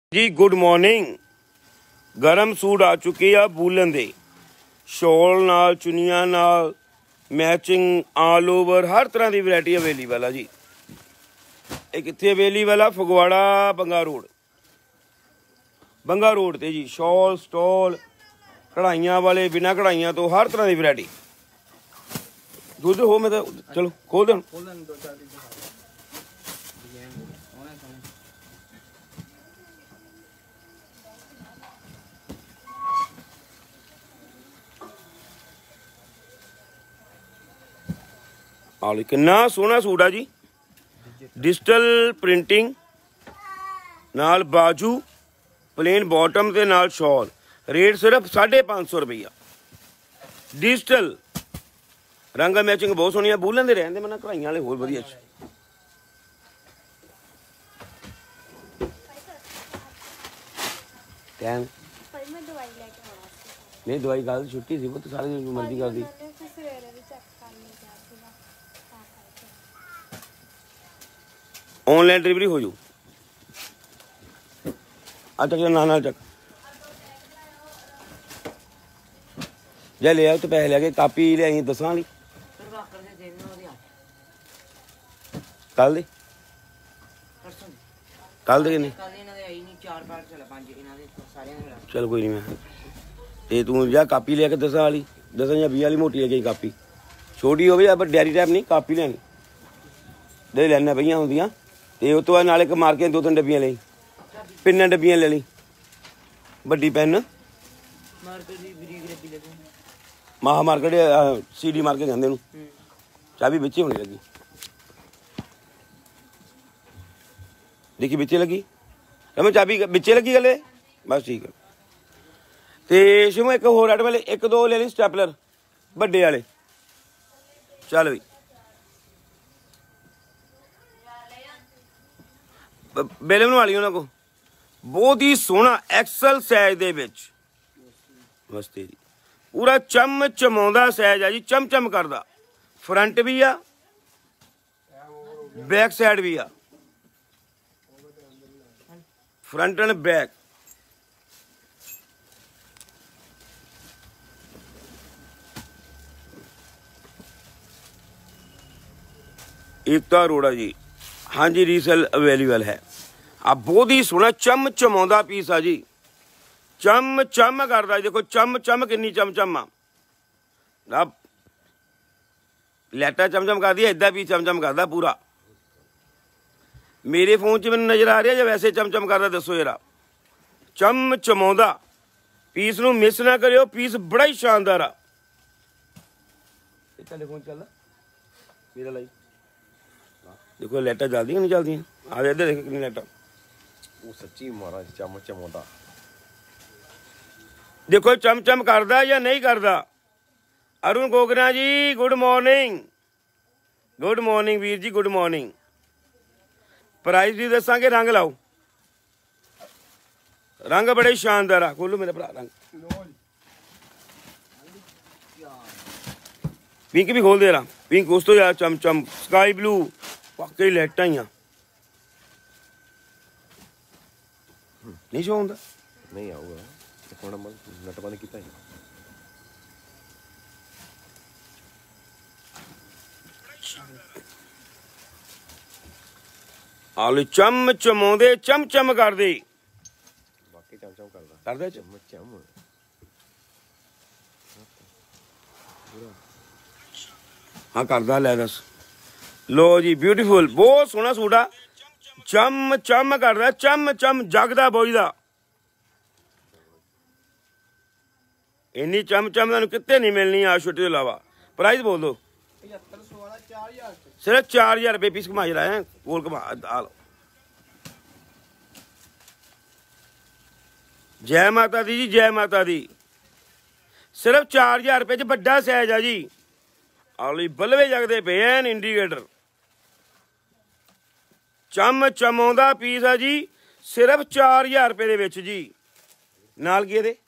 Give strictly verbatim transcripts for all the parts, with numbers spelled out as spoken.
जी good morning. गरम suit आ चुके आ वूलन दे शॉल नाल चुनिया नाल मैचिंग ऑल ओवर हर तरह की वैरायटी अवेलेबल है जी। ये कित्थे अवेलेबल है? फगवाड़ा बंगा रोड, बंगा रोड ते जी। शॉल स्टॉल कढ़ाइयां वाले बिना कढ़ाइयां तो हर तरह की वैरायटी। दुध हो मैं तो चलो खोल दें। आलो किन्ना सोहना सूट है जी। डिजिटल प्रिंटिंग नाल बाजू प्लेन बॉटम के नाल शॉल। रेट सिर्फ साढ़े पाँच सौ रुपया। डिजिटल रंग मैचिंग बहुत सोहनी है। वूलन दे रहंदे मैं कढ़ाइयां वाले होर वधिया। टाइम नहीं दवाई कल छुट्टी सी वो तो सारे दिन मर्जी कर दी। ऑनलाइन डिलीवरी हो जू। अच्छा ना ना चक जे ले आओ तो पैसे लैके कापी ले आई दसा वाली कल दे कल दे नहीं चल कोई नहीं। मैं ये तू जा कापी ले दसा वाली दसा या बीस वाली मोटी लेके कापी छोटी हो या डेयरी टाइप नहीं कापी लैनी दे लैना पईयां होंदियां ते उस तो बाद नाले मार के दो तीन डब्बियां ली पिन्ना डब्बियां ले ली बड़ी पेन महा मार्केट सी डी मार्केट कहते हैं। चाबी बिच्चे होनी लगी देखी बिच्चे लगी मैं चाबी बिच्चे लगी गले बस ठीक है। तो शिमू एक होर रेड वाले एक दो ले ली स्टैपलर बड़े वाले चल भी बेले बनवा ली उन्होंने को बहुत ही सोहना एक्सल साइज दे विच नमस्ते जी। पूरा चम चमाउंदा साइज है जी। चम चम करदा फ्रंट भी आ बैक साइड भी आ front and back. Ekta Arora ji हाँ जी रीसेल अवेलेबल है। आप बहुत ही सोहना चम चमाउंदा पीस आ जी। चम चम करदा देखो चम चम किन्नी चम चम आ लैटा चम चम कर दी इदा भी चम चम करदा पूरा। मेरे फोन च मैंने नजर आ रहा या वैसे चम चम करदा दसो जरा। चम चमाउंदा पीस नूं मिस ना करियो पीस बड़ा ही शानदार आ। चले फोन चलदा मेरा लाई देखो लाइटा जल्दी नहीं चलती आ इधर देखो कितनी लाइटा वो सच्ची महाराज चम चमाउंदा देखो चम चम करदा या नहीं करदा। Arun Gogra ji good morning good morning वीर जी गुड मॉर्निंग। प्राइस भी दसांगे रंग लाओ रंग बड़े शानदार आ। खोलो मेरा भरा रंग पिंक भी खोल दे रहा पिंक उस तो यार चम चम स्काई ब्लू वाकई लाइटा ही नहीं शो होंदा नहीं आऊगा नट बंद किया आलू चम चमाउंदे चम चम कर दे बाकी चम चम करदा कर दे चम चम हाँ करदा ले दस लो जी ब्यूटीफुल बहुत सोहना सूट आ। चम चम करदा चम चम जगदा बोझदा इन्नी चम चम तुहानूं कित्ते नहीं मिलनी आ छुट्टी तो इलावा। प्राइस बोल दो सिर्फ चार हजार रुपये पीस घुमा जरा है गोल घुमा आ लो। जय माता दी जी जय माता दी। सिर्फ चार हजार रुपये च बड़ा साइज आ जी। आली बलवे जगदे पे हैं इंडीकेटर चम चमाउंदा पीस आ जी। सिर्फ चार हजार रुपये दे विच जी। नाल की दे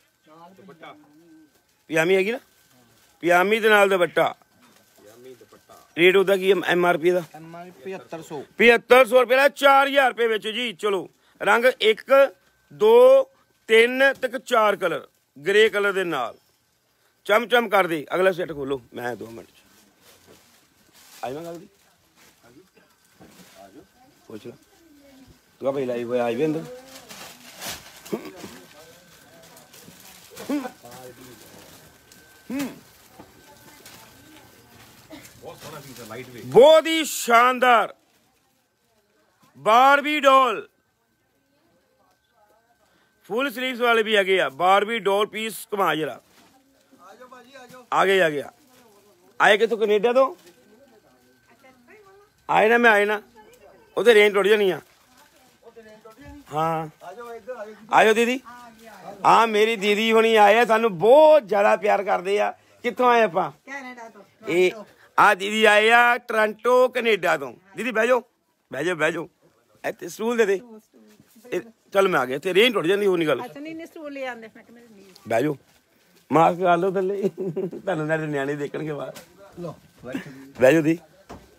पजामी हैगी ना पजामी दे नाल दुपट्टा रेट ਉਹਦਾ ਕੀ ਐਮ ਆਰ ਪੀ ਦਾ ਪਝੱਤਰ सौ पचहत्तर सौ रुपये का चार हजार रुपये जी। चलो रंग एक दो तीन तक चार कलर ग्रे कलर दे नाल चम चम कर दे। अगला सैट खोलो मैं दो मिनट आई मैं गल दी पूछ ला तू भाई लाइव होया आई भी अंदर बहुत ही शानदार बारबी डॉल फुल स्लीव्स वाले भी आ गए बारबी डॉल पीस घुमा जरा आ गए आ गया आए कि तू कनेडा तो आए ना मैं आए ना उधर रेंज टुट जानी आ हाँ आयो दीदी हाँ मेरी दीदी हुणी आए सानू बहुत ज्यादा प्यार करते आ कित्थों आए आपां ए आ दीदी आए आ टोरंटो कनेडा तो दीदी बह जाओ बह जाओ बह जाओ इत्थे स्टूल दे दे चल मैं आ गया रेंज टुट जाती होनी गल बह जाओ मास्क कर लो थले तुहानू नाले न्याणे देखणगे बाहर बह जाओ दी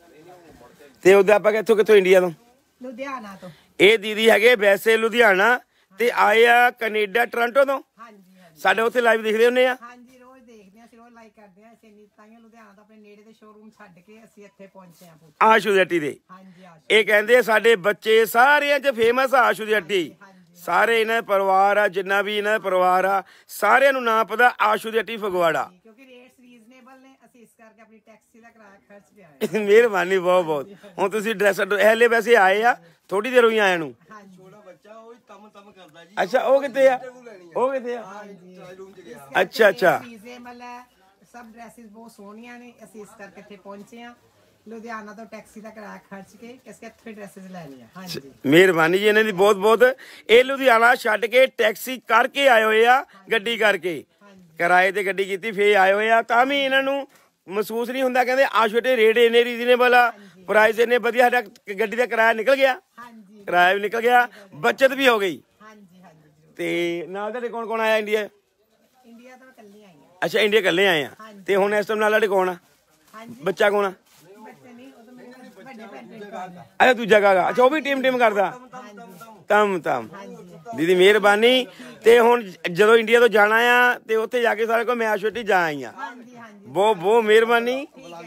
ते उधर आपां कित्थों कित्थों इंडिया तो लुधियाना तो ਇਹ ਦੀਦੀ ਹੈਗੇ ਵੈਸੇ ਲੁਧਿਆਣਾ ਤੇ ਆਏ ਆ ਕੈਨੇਡਾ ਟੋਰਾਂਟੋ ਤੋਂ ਹਾਂਜੀ ਸਾਡੇ ਉੱਥੇ ਲਾਈਵ ਦੇਖਦੇ ਹੁੰਨੇ ਆ ਹਾਂਜੀ ਰੋਜ਼ ਦੇਖਦੇ ਆ ਅਸੀਂ ਰੋਜ਼ ਲਾਈਕ ਕਰਦੇ ਆ ਅਸੀਂ ਨੀਤਾਂਗੇ ਲੁਧਿਆਣਾ ਤੋਂ ਆਪਣੇ ਨੇੜੇ ਦੇ ਸ਼ੋਰੂਮ ਛੱਡ ਕੇ ਅਸੀਂ ਇੱਥੇ ਪਹੁੰਚੇ ਆ ਆਸ਼ੂ ਦੀ ਹੱਟੀ ਦੇ ਹਾਂਜੀ ਆਸ਼ੂ ਇਹ ਕਹਿੰਦੇ ਸਾਡੇ ਬੱਚੇ ਸਾਰਿਆਂ 'ਚ ਫੇਮਸ ਆ ਆਸ਼ੂ ਦੀ ਹੱਟੀ ਸਾਰੇ ਇਹਨਾਂ ਦਾ ਪਰਿਵਾਰ ਆ ਜਿੰਨਾ ਵੀ ਇਹਨਾਂ ਦਾ ਪਰਿਵਾਰ ਆ ਸਾਰਿਆਂ ਨੂੰ ਨਾਂ ਪਤਾ ਆਸ਼ੂ ਦੀ ਹੱਟੀ ਫਗਵਾੜਾ ਕਿਉਂਕਿ ਰੇਟਸ ਰੀਜ਼ਨੇਬਲ ਨੇ ਅਸੀਂ ਇਸ ਕਰਕੇ ਆਪਣੀ ਟੈਕਸੀ ਦਾ ਕਿਰਾਇਆ ਖਰਚ ਕੇ ਆਏ ਮਿਹਰਬਾਨੀ ਬਹੁਤ ਬਹੁਤ ਹੁਣ ਤੁਸੀਂ ਡਰੈਸ ਹਲੇ ਵੈਸੇ ਆਏ ਆ ਥੋੜੀ ਦੇਰ ਹੋਈ ਆਇਆ ਨੂੰ ਛੋਟਾ ਬੱਚਾ ਉਹ ਤਮ ਤਮ ਕਰਦਾ ਜੀ ਅੱਛਾ ਉਹ ਕਿੱਥੇ ਆ ਉਹ ਕਿੱਥੇ ਆ ਅੱਛਾ ਅੱਛਾ ਰੀਜ਼ਨੇਬਲ ਹੈ ਸਭ ਡਰੈਸਿਸ ਬਹੁਤ ਸੋਹਣੀਆਂ ਨੇ ਅਸੀਂ ਇਸ ਕਰਕੇ ਇੱਥੇ ਪਹੁੰਚੇ ਆ ਲੁਧਿਆਣਾ ਤੋਂ ਟੈਕਸੀ ਦਾ ਕਿਰਾਇਆ ਖਰਚ ਕੇ ਇਸ ਕੇ ਇੱਥੇ ਡਰੈਸਿਸ ਲੈਣੀਆਂ ਹਾਂਜੀ ਮਿਹਰਬਾਨੀ ਜੀ ਇਹਨਾਂ ਦੀ ਬਹੁਤ ਬਹੁਤ ਇਹ ਲੁਧਿਆਣਾ ਛੱਡ ਕੇ ਟੈਕਸੀ ਕਰਕੇ ਆਏ ਹੋਏ ਆ ਗੱਡੀ ਕਰਕੇ ਕਿਰਾਏ ਤੇ ਗੱਡੀ ਕੀਤੀ ਫੇਰ ਆਏ ਹੋਏ ਆ ਤਾਂ ਵੀ ਇਹਨਾਂ ਨੂੰ ਮਹਿਸੂਸ ਨਹੀਂ ਹੁੰਦਾ ਕਹਿੰਦੇ ਆਸ਼ੂਟੇ ਰੇਟ ਇੰਨੇ ਰੀਜ਼ਨੇਬਲ ਆ ਪ੍ਰਾਈਸ ਇੰਨੇ ਵਧੀਆ ਸਾਡਾ ਗੱਡੀ ਦਾ ਕਿਰਾਇਆ ਨਿਕਲ ਗਿਆ ਹਾਂਜੀ ਕਿਰਾਇਆ ਵੀ ਨਿਕਲ ਗਿਆ ਬੱਚਤ ਵੀ ਹੋ ਗਈ ਹਾਂਜੀ ਹਾਂਜੀ ਤੇ ਨਾਲ ਤੁਹਾਡੇ ਕੌਣ ਕੌਣ ਆਇਆ ਇੰਡੀਆ ਇੰਡੀਆ ਤੋਂ ਇਕੱਲੀ ਆਈ ਆ ਅੱਛਾ ਇੰਡੀਆ ਇਕੱਲੇ ਆਏ ਆ ਤੇ ਹੁਣ ਇਸ ਟਾਈਮ ਨਾਲ ਤੁਹਾਡੇ ਕੌਣ ਆ ਹਾਂਜੀ ਬੱਚਾ ਕੌਣ ਆ ਬੱਚੇ ਨਹੀਂ ਉਹ ਤਾਂ ਮੇਰੇ ਵੱਡੇ ਭੈਣ ਅੱਛਾ ਦੂਜਾ ਕਾਗਾ ਅੱਛਾ ਉਹ ਵੀ ਟੀਮ ਟੀਮ ਕਰਦਾ ਤਮ ਤਮ ਦੀਦੀ ਮਿਹਰਬਾਨੀ ਤੇ ਹੁਣ ਜਦੋਂ ਇੰਡੀਆ ਤੋਂ ਜਾਣਾ ਆ ਤੇ ਉੱਥੇ ਜਾ ਕੇ ਸਾਰੇ ਕੋਲ ਮੈਂ ਆਸ਼ੂਟੀ ਜਾ ਆਈ ਆ ਹਾਂਜੀ ਹਾਂਜੀ ਬਹੁਤ ਬਹੁਤ ਮਿਹਰਬਾਨੀ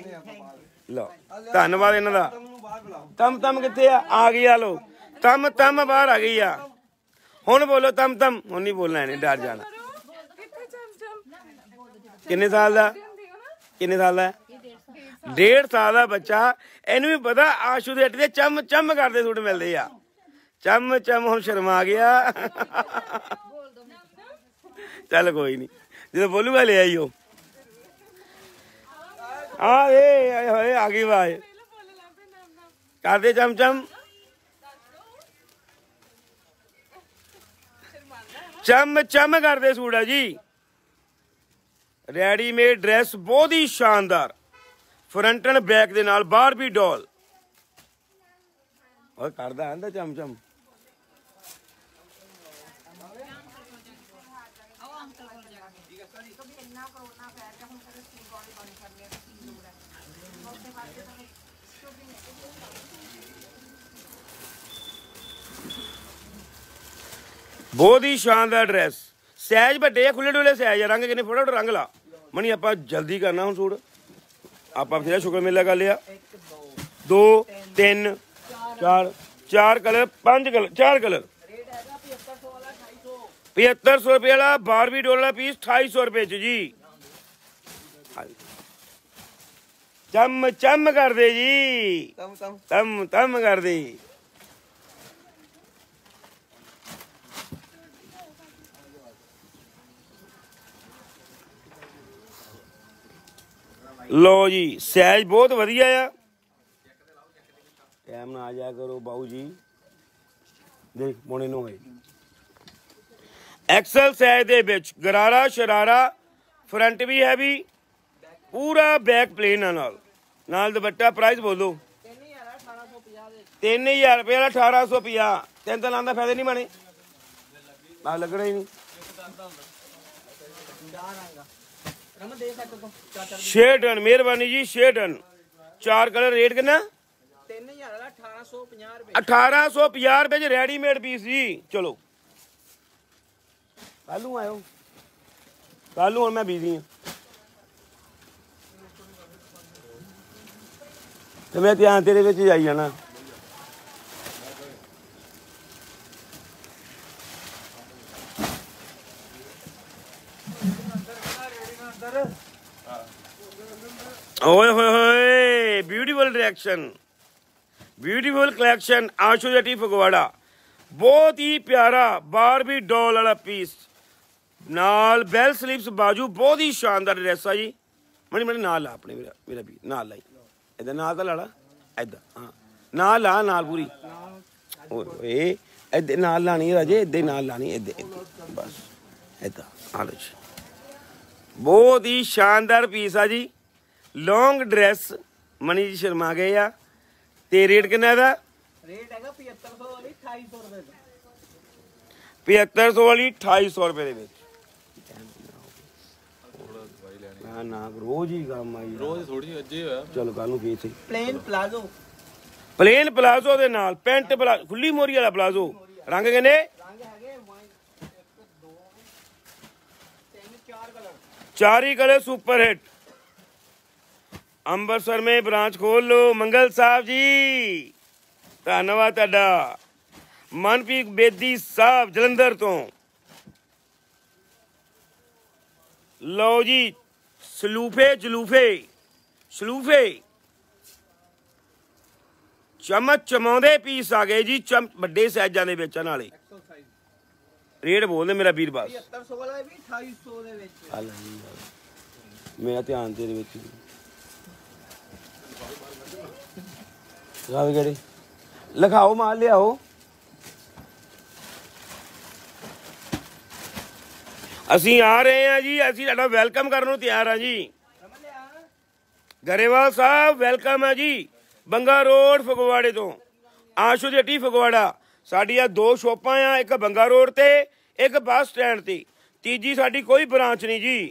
ਲਓ ਧੰਨਵਾਦ ਇਹਨਾਂ ਦਾ ਤਮ ਤਮ ਕਿੱਥੇ ਆ ਆ ਗਈ ਆ ਲੋ ਤਮ ਤਮ ਬਾਹਰ ਆ ਗਈ ਆ ਹੁਣ ਬੋਲੋ ਤਮ ਤਮ ਹੁਣ ਨਹੀਂ ਬੋਲਣਾ ਇਹਨੇ ਡਰ ਜਾਣਾ ਕਿੰਨੇ ਸਾਲ ਦਾ ਕਿੰਨੇ ਸਾਲ ਦਾ ਡੇਢ ਸਾਲ ਦਾ ਬੱਚਾ ਇਹਨੂੰ ਵੀ ਪਤਾ ਆਸ਼ੂ ਦੇ ਹੱਟੀ ਦੇ ਚਮ ਚਮ ਕਰਦੇ ਸੂਟ ਮਿਲਦੇ ਆ ਚਮ ਚਮ ਹੁਣ ਸ਼ਰਮਾ ਗਿਆ ਚੱਲ ਕੋਈ ਨਹੀਂ ਜਦੋਂ ਬੋਲੂਗਾ ਲੈ ਆਈਓ ਆ ਇਹ ਹੋਏ ਆ ਗਈ ਆਵਾਜ਼ ਕਰਦੇ ਚਮ ਚਮ ਚਮ ਚਮ ਕਰਦੇ ਸੂਟ ਆ ਜੀ ਰੈਡੀਮੇਡ ਡਰੈਸ ਬਹੁਤ ਹੀ ਸ਼ਾਨਦਾਰ ਫਰੰਟ ਐਂਡ ਬੈਕ ਦੇ ਨਾਲ ਬਾਰਬੀ ਡਾਲ ਓਏ ਕਰਦਾ ਆਂਦਾ ਚਮ ਚਮ बहुत ही शानदार ड्रेस सैज ਵੱਡੇ ਆ ਖੁੱਲੇ ਡੁੱਲੇ ਸੈਜ ਰੰਗ ਕਿੰਨੇ ਫੋਟੋ ਰੰਗ ਲਾ ਮਣੀ ਆਪਾਂ ਜਲਦੀ ਕਰਨਾ ਹੁਣ ਸੂਟ ਆਪਾਂ ਫਿਰ ਸ਼ੁਕਰ ਮੇਲਾ ਕਰ ਲਿਆ ਦੋ ਤਿੰਨ ਚਾਰ ਚਾਰ ਕਲਰ ਪੰਜ ਕਲਰ ਚਾਰ ਕਲਰ पचहत्तर सौ रुपये वाला बारहवीं डॉलर वाला पीस अठाई सौ रुपये च जी चम चम कर दे जी तम तम तम तम कर दे लो जी सैज बहुत वधिया आ टाइम ना आ जाया करो बाऊ जी देख मोने नो है एक्सल सैज दे विच गरारा शरारा फ्रंट भी हैवी पूरा बैक प्लेन है नाल नाल दुपट्टा प्राइस बोलो तीन हजार रुपये वाला अठारह सौ पचास तीन तो लाने फायदे नहीं बने आ लगना ही नहीं छे टन मेहरबानी जी छे टन चार कलर रेट कितना अठारह सौ पचास रुपए च रेडीमेड पीस जी। चलो कल आयो, कल हूँ मैं बिजी हाँ तो मैं ध्यान तेरे विच आई जाना। ओए होए होए beautiful direction, beautiful collection Ashu जटी फगवाड़ा। बहुत ही प्यारा बारबी डॉल वाला पीस नाल बेल स्लीव्स बाजू, बहुत ही शानदार ड्रेस आ जी। मनी मनी नाल ला अपने मेरा मेरा भी नाल लाई इधर नाल तो लाला इधर हाँ नाल ला नाल पूरी ए इधर नाल लानी राजे इधर नाल लानी इधर बस इधर आ लो जी। बहुत ही शानदार पीस आ जी। लॉन्ग ड्रेस मनी जी शर्मा गए आ ते रेट कितना दा? रेट हैगा पचहत्तर सौ वाली अठाई सौ रुपए दा। पचहत्तर सौ वाली अठाई सौ रुपए दे विच। ना ना रोज ही काम आई रोज थोड़ी अज्जे होया। चलो कल नूं फीस सही। प्लेन प्लाजो, प्लेन प्लाजो दे नाल पैंट प्लाजो खुली मोरी वाला प्लाजो। रंग किन्ने? रंग हैगे एक दो तीन चार कलर, चार ही कलर सुपर हिट। अंबरसर में ब्रांच खोल लो मंगल साहब जी, धन्यवाद तुहाडा। मनप्रीत बेदी साहब जलंधर तो लो जी। सलूफे जलूफे सलूफे चमच चमाउंदे पीस आ गए जी। चम बड़े साइजां दे विच नाले रेट बोलदे मेरा वीर बस पचहत्तर सौ वाला भी अठाई सौ दे विच। मेरा ध्यान तेरे विच गड़े लिखाओ माल लियाओ। असी आ रहे हैं जी, असी तुहाडा वेलकम करने तैयार हाँ जी। गरेवाल साहब वेलकम है जी। बंगा रोड फगवाड़े तो आशू जटी फगवाड़ा। साडियां दो शॉपां आ, एक बंगा रोड ते एक बस स्टैंड ते, तीजी साडी कोई ब्रांच नहीं जी।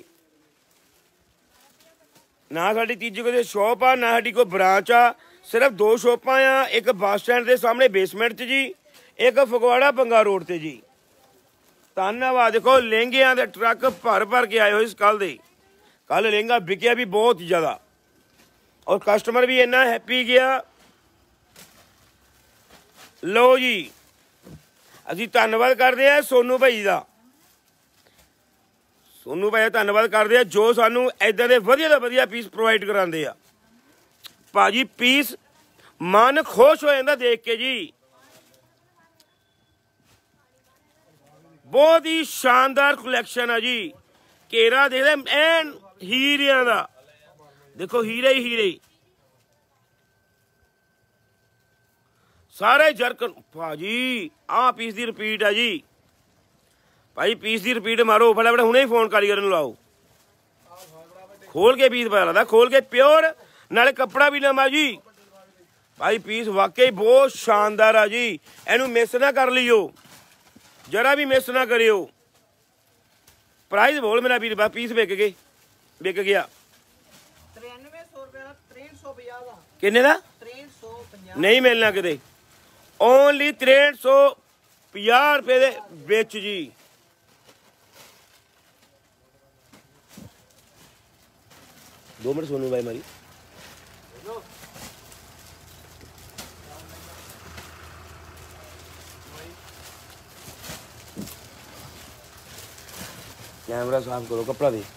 ना साडी तीजी कोई शॉप आ ना साडी कोई ब्रांच आ, सिर्फ दो शॉपां आ, एक बस स्टैंड के सामने बेसमेंट च जी, एक फगवाड़ा बंगा रोड ते जी। धन्यवाद। देखो लहंगियां दे ट्रक भर भर के आए हो इस कल दे। कल लहंगा बिकिया भी बहुत ज्यादा और कस्टमर भी इन्ना हैप्पी गया। लो जी असी धन्यवाद करते हैं सोनू भाई का। सोनू भाई का धन्यवाद करते हैं जो सानू इदां दे वधिया तो वधिया पीस प्रोवाइड कराते हैं। भाजी पीस मन खुश हो जाता देख के जी। बहुत ही शानदार कलैक्शन है जी। घेरा देखते एन हीरिया का, देखो हीरे ही हीरे सारे जरकन। भाजी आ पीस की रिपीट है जी। भाई पीस की रिपीट मारो फटाफट हुणे ही फोन कारीगर नूं लाओ। खोल के पीस पता लगता, खोल के प्योर नाले कपड़ा भी लंबा जी। भाई पीस वाकई बहुत शानदार है जी। इनू मिस ना कर लियो, जरा भी मिस ना करियो। प्राइस बोल मेरा वीर, पीस बिक गए बिक गया। किन्ने दा? नहीं मिलना किते, ओनली त्रेहठ सौ पचास रुपए दे बिच जी। दो मिनट सोनू भाई मारी। कैमरा साफ करो, कपड़ा दे।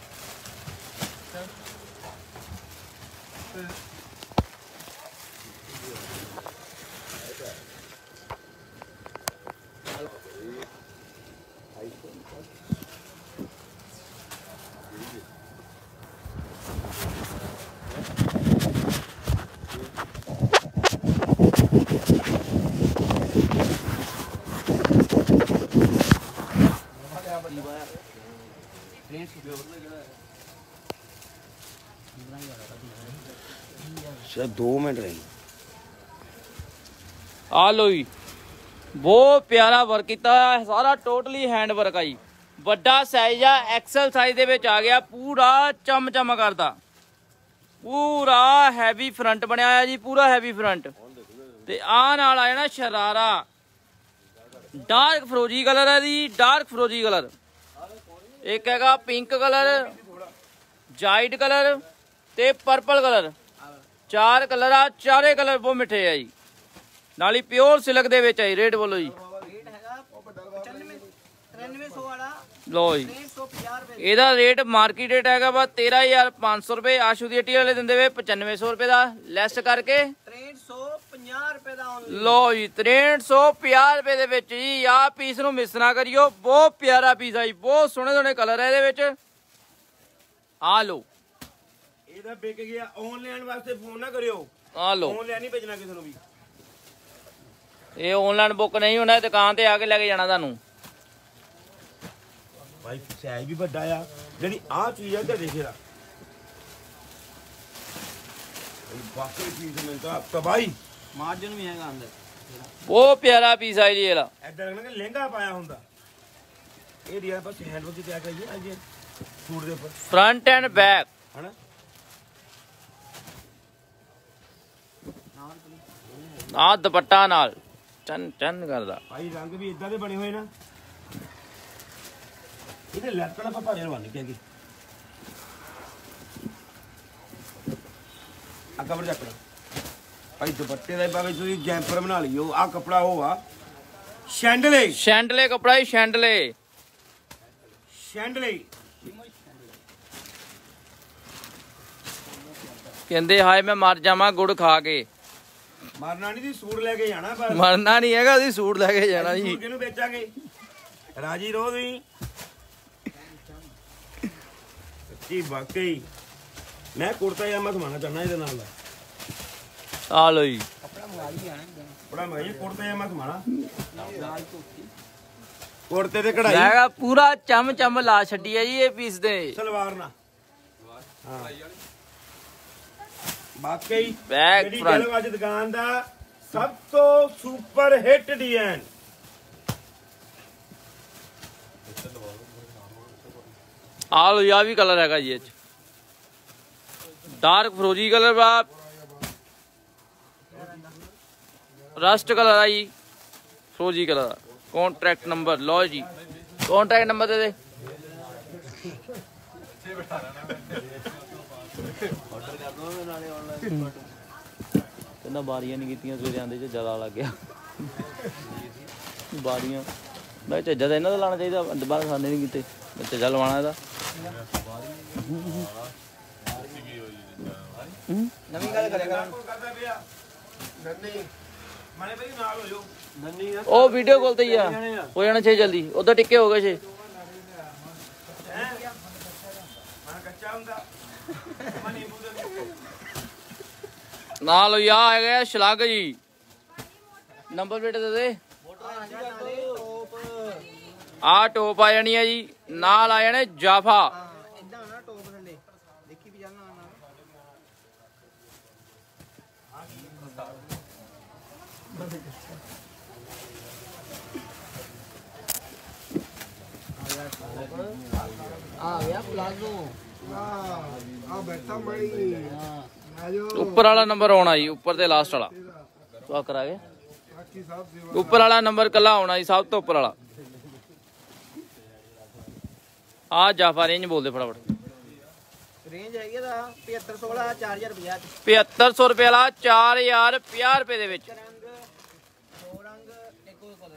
दो मिनट रही। आ लो जी बहुत प्यारा वर्क किया सारा टोटली हैंड वर्क आई। बड़ा साइज आ एक्सल साइज दे विच आ गया, पूरा चम चम करदा, पूरा हैवी फ्रंट बनया जी, पूरा हैवी फ्रंट। ਤੇ ਆ ਨਾਲ ਆ ਜਾਣਾ ਸ਼ਰਾਰਾ ਡਾਰਕ ਫਰੋਜੀ ਕਲਰ ਹੈ ਜੀ ਡਾਰਕ ਫਰੋਜੀ ਕਲਰ ਇੱਕ ਹੈਗਾ ਪਿੰਕ ਕਲਰ ਜਾਈਟ ਕਲਰ ਤੇ ਪਰਪਲ ਕਲਰ ਚਾਰ ਕਲਰ ਆ ਚਾਰੇ ਕਲਰ ਬਹੁਤ ਮਿੱਠੇ ਆ ਜੀ ਨਾਲ ਹੀ ਪਿਓਰ ਸਿਲਕ ਦੇ ਵਿੱਚ ਹੈ ਰੇਟ ਬੋਲੋ ਜੀ ਰੇਟ ਹੈਗਾ ਪਚਾਨਵੇਂ ਤ੍ਰਿਆਨਵੇਂ ਸੌ ਵਾਲਾ ਲੋ ਜੀ ਤਿੰਨ ਸੌ ਪੰਜਾਹ ਰੁਪਏ ਇਹਦਾ ਰੇਟ ਮਾਰਕੀਟ ਰੇਟ ਹੈਗਾ ਵਾ ਤੇਰਾਂ ਹਜ਼ਾਰ ਪੰਜ ਸੌ ਰੁਪਏ ਆਸ਼ੂ ਦੀ ਹੱਟੀ ਵਾਲੇ ਦਿੰਦੇ ਵੇ ਪਚਾਨਵੇਂ ਸੌ ਰੁਪਏ ਦਾ ਲੈਸ ਕਰਕੇ ਤਿੰਨ ਸੌ ਪੰਜਾਹ ਰੁਪਏ ਦਾ ਆਨਲਾਈਨ ਲੋ ਜੀ ਤਿਰੇਹਠ ਸੌ ਪੰਜਾਹ ਰੁਪਏ ਦੇ ਵਿੱਚ ਜੀ ਆਹ ਪੀਸ ਨੂੰ ਮਿਸ ਨਾ ਕਰਿਓ ਬਹੁਤ ਪਿਆਰਾ ਪੀਸ ਆ ਜੀ ਬਹੁਤ ਸੋਹਣੇ ਸੋਹਣੇ ਕਲਰ ਹੈ ਇਹਦੇ ਵਿੱਚ ਆ ਲੋ ਇਹਦਾ ਵਿਕ ਗਿਆ ਆਨਲਾਈਨ ਵਾਸਤੇ ਫੋਨ ਨਾ ਕਰਿਓ ਆ ਲੋ ਆਨਲਾਈਨ ਨਹੀਂ ਭੇਜਣਾ ਕਿਸੇ ਨੂੰ ਵੀ ਇਹ ਆਨਲਾਈਨ ਬੁੱਕ ਨਹੀਂ ਹੋਣਾ ਦੁਕਾਨ ਤੇ ਆ ਕੇ ਲੈ ਕੇ ਜਾਣਾ ਤੁਹਾਨੂੰ ਭਾਈ ਸਾਈਜ਼ ਵੀ ਵੱਡਾ ਆ ਜਿਹੜੀ ਆਹ ਚੀਜ਼ ਆ ਤੇ ਦੇਖੇਰਾ ਬਾਕੀ ਚੀਜ਼ ਮੈਂ ਤਾਂ ਤਬਾਈ ਮਾਰਜਨ ਵੀ ਹੈਗਾ ਅੰਦਰ ਬਹੁਤ ਪਿਆਰਾ ਪੀਸ ਆ ਜੀ ਇਹਦਾ ਐਦਾਂ ਲੱਗਣਾ ਕਿ ਲਹਿੰਗਾ ਪਾਇਆ ਹੁੰਦਾ ਇਹ ਦੀਆਂ ਬਸ ਹੈਂਡਵਰਕ ਤੇ ਤਿਆਰ ਕਰੀਏ ਅੱਜ ਸੂਟ ਦੇ ਉੱਪਰ ਫਰੰਟ ਐਂਡ ਬੈਕ ਹਨਾ ਆ ਦੁਪੱਟਾ ਨਾਲ ਚੰਨ ਚੰਨ ਕਰਦਾ ਭਾਈ ਰੰਗ ਵੀ ਇਦਾਂ ਦੇ ਬਣੇ ਹੋਏ ਨਾ ਇਹਦੇ ਲੱਕੜ ਆਪਾਂ ਭਾਰੇ ਲਵਾਉਣੀ ਕਿਉਂਕਿ ਆ ਕਵਰ ਚੱਕਣਾ ਭਾਈ ਦੁਪੱਟੇ ਦਾ ਭਾਵੇਂ ਤੁਸੀਂ ਜੈਂਪਰ ਬਣਾ ਲਿਓ ਆ ਕਪੜਾ ਉਹ ਆ ਸ਼ੈਂਡਲੇ ਸ਼ੈਂਡਲੇ ਕਪੜਾ ਹੀ ਸ਼ੈਂਡਲੇ ਸ਼ੈਂਡਲੇ ਕਹਿੰਦੇ ਹਾਏ ਮੈਂ ਮਰ ਜਾਵਾਂ ਗੁੜ ਖਾ ਕੇ ਮਰਨਾ ਨਹੀਂ ਦੀ ਸੂਟ ਲੈ ਕੇ ਜਾਣਾ ਪਰ ਮਰਨਾ ਨਹੀਂ ਹੈਗਾ ਅਸੀਂ ਸੂਟ ਲੈ ਕੇ ਜਾਣਾ ਜੀ ਸੂਟ ਕਿਹਨੂੰ ਵੇਚਾਂਗੇ ਰਾਜੀ ਰਹੋ ਤੁਸੀਂ ਸੱਚੀ ਵਾਕਈ ਮੈਂ ਕੁੜਤਾ ਜਾਮਾ ਸਮਾਣਾ ਚਾਹਨਾ ਇਹਦੇ ਨਾਲ ਦਾ ਆ ਲੋ ਜੀ ਕਪੜਾ ਮੰਗਾਈ ਆਣਾ ਬੜਾ ਮਹਿੰਗਾ ਕੁੜਤਾ ਜਾਮਾ ਸਮਾਣਾ ਕੁੜਤੇ ਤੇ ਕਢਾਈ ਹੈਗਾ ਪੂਰਾ ਚਮ ਚਮ ਲਾ ਛੱਡੀ ਹੈ ਜੀ ਇਹ ਪੀਸ ਦੇ ਸਲਵਾਰ ਨਾਲ ਹਾਂ ਵਾਕਈ ਬੈਕ ਜਿਹੜੀ ਫਰੰਟ ਗੱਲ ਅੱਜ ਦੁਕਾਨ ਦਾ ਸਭ ਤੋਂ ਸੁਪਰ ਹਿੱਟ ਡਿਜ਼ਾਈਨ ਆ ਲੋ ਆ ਵੀ ਕਲਰ ਹੈਗਾ ਜੀ ਇਹ ਚ ਡਾਰਕ ਫਰੋਜੀ ਕਲਰ ਵਾ ਰਸਟ ਕਲਰ ਆ ਜੀ ਫਰੋਜੀ ਕਲਰ ਕੰਟਰੈਕਟ ਨੰਬਰ ਲਓ ਜੀ ਕੰਟਰੈਕਟ ਨੰਬਰ ਦੇ ਦੇ ਕਹਿੰਦਾ ਬਾਰੀਆਂ ਨਹੀਂ ਕੀਤੀਆਂ ਸਵੇਰੇ ਆਂਦੇ ਚ ਜ਼ਿਆਦਾ ਲੱਗ ਗਿਆ ਬਾਰੀਆਂ ਮੈਂ ਝੱਜਾ ਤਾਂ ਇਹਨਾਂ ਦਾ ਲਾਣਾ ਚਾਹੀਦਾ ਦੁਬਾਰਾ ਸਾਨੇ ਨਹੀਂ ਕੀਤੇ ਮੈਂ ਝੱਜਾ ਲਵਾਉਣਾ ਇਹਦਾ ਨਵੀਂ ਗੱਲ ਕਰੇਗਾ ਕਰਦਾ ਪਿਆ ਨੰਨੀ ਮਾਨੇ ਭਾਈ ਨਾਲ ਹੋ ਜਾਓ ਨੰਨੀ ਉਹ ਵੀਡੀਓ ਕਾਲ ਤੇ ਹੀ ਆ ਹੋ ਜਾਣਾ ਛੇ ਜਲਦੀ ਉਧਰ ਟਿੱਕੇ ਹੋ ਗਏ ਛੇ ਮੈਂ ਕੱਚਾ ਹੁੰਦਾ ਮਨੀ ਬੂਦੇ ਨਾਲ ਆ ਹੈਗਾ ਸ਼ਲੱਗ ਜੀ ਨੰਬਰ ਪਲੇਟ ਦੇ ਦੇ ਆ ਟੋਪ ਆ ਜਾਣੀ ਹੈ ਜੀ ਨਾਲ ਆ ਜਾਣੇ ਜਾਫਾ ਇਦਾਂ ਹੋਣਾ ਟੋਪ ਥੱਲੇ ਦੇਖੀ ਵੀ ਜਾਣਾ ਨਾਲ ਆ ਗਿਆ ਪਲਾਜ਼ੋ ਆ ਬੈਠਾ ਮੜੀ ਆਜੋ ਉੱਪਰ ਵਾਲਾ ਨੰਬਰ ਆਉਣਾ ਜੀ ਉੱਪਰ ਤੇ ਲਾਸਟ ਵਾਲਾ ਤੋ ਕਰਾ ਗਏ ਬਾਕੀ ਸਾਹਿਬ ਸੇਵਾ ਉੱਪਰ ਵਾਲਾ ਨੰਬਰ ਕੱਲਾ ਆਉਣਾ ਜੀ ਸਭ ਤੋਂ ਉੱਪਰ ਵਾਲਾ ਆ ਜਾਫਾ ਰੇਂਜ ਬੋਲਦੇ ਫਟਾਫਟ ਰੇਂਜ ਹੈਗੀ ਦਾ ਪਝੱਤਰ ਸੌ ਵਾਲਾ ਚਾਰ ਹਜ਼ਾਰ ਪੰਜਾਹ ਚ ਪਝੱਤਰ ਸੌ ਰੁਪਏ ਵਾਲਾ ਚਾਰ ਹਜ਼ਾਰ ਪੰਜਾਹ ਰੁਪਏ ਦੇ ਵਿੱਚ ਰੰਗ ਦੋ ਰੰਗ ਇੱਕੋ ਕਲਰ